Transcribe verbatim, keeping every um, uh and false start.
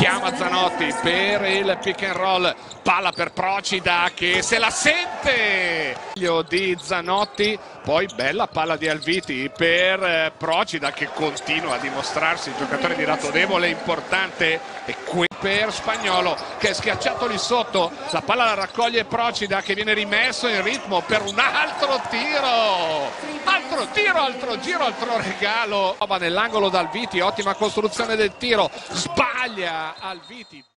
chiama Zanotti per il pick and roll, palla per Procida che se la sente di Zanotti, poi bella palla di Alviti per Procida che continua a dimostrarsi il giocatore di lato debole importante, e qui per Spagnolo che è schiacciato lì sotto, la palla la raccoglie Procida che viene rimesso in ritmo per un altro tiro, altro tiro, altro giro, altro regalo, va nell'angolo da Alviti, ottima costruzione del tiro, sbaglia Alviti.